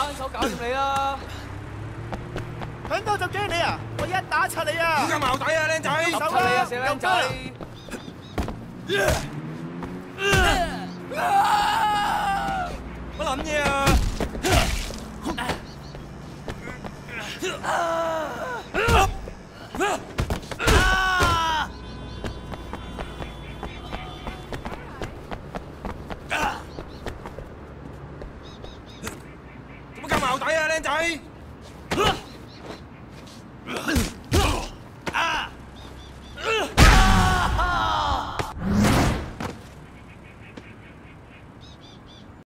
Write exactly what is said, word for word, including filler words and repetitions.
單手搞掂你啦！ 響多就驚你啊！我一打柒你啊！ 點解矛底啊，僆仔？ 揼柒你啊，死僆仔！ 乜撚嘢啊？做乜咁矛底啊，僆仔？